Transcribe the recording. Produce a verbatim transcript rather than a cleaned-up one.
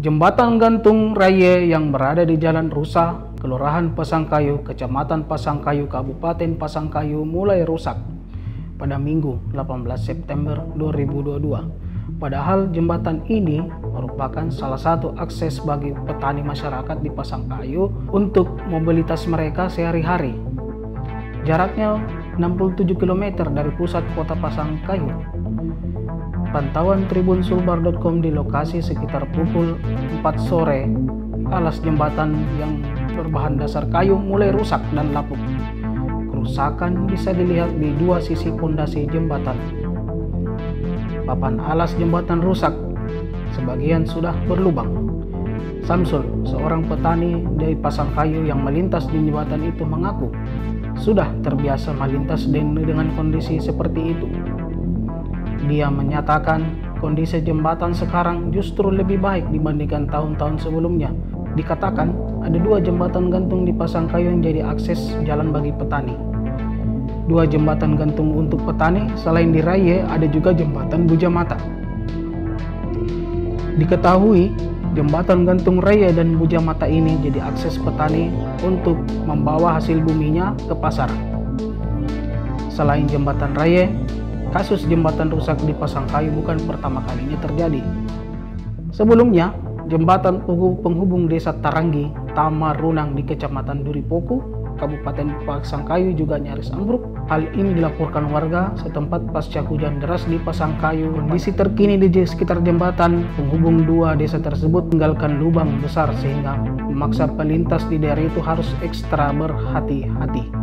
Jembatan gantung Raye yang berada di Jalan Rusa, Kelurahan Pasangkayu, Kecamatan Pasangkayu, Kabupaten Pasangkayu mulai rusak pada Minggu delapan belas September dua ribu dua puluh dua. Padahal jembatan ini merupakan salah satu akses bagi petani masyarakat di Pasangkayu untuk mobilitas mereka sehari-hari. Jaraknya enam puluh tujuh kilometer dari pusat kota Pasangkayu. Pantauan Tribun Sulbar dot com di lokasi sekitar pukul empat sore, alas jembatan yang berbahan dasar kayu mulai rusak dan lapuk. Kerusakan bisa dilihat di dua sisi pondasi jembatan. Papan alas jembatan rusak, sebagian sudah berlubang. Samsul, seorang petani dari Pasangkayu yang melintas di jembatan itu, mengaku sudah terbiasa melintas dengan kondisi seperti itu. Dia menyatakan kondisi jembatan sekarang justru lebih baik dibandingkan tahun-tahun sebelumnya. Dikatakan ada dua jembatan gantung di Pasangkayu yang jadi akses jalan bagi petani. Dua jembatan gantung untuk petani selain di Raye, ada juga jembatan Bujamata. Diketahui jembatan gantung Raye dan Bujamata ini jadi akses petani untuk membawa hasil buminya ke pasar. Selain jembatan Raye, kasus jembatan rusak di Pasangkayu bukan pertama kalinya terjadi. Sebelumnya, jembatan penghubung desa Taranggi, Tamarunang di Kecamatan Duripoku, Kabupaten Pasangkayu juga nyaris ambruk. Hal ini dilaporkan warga setempat pasca hujan deras di Pasangkayu. Kondisi terkini di sekitar jembatan penghubung dua desa tersebut meninggalkan lubang besar sehingga memaksa pelintas di daerah itu harus ekstra berhati-hati.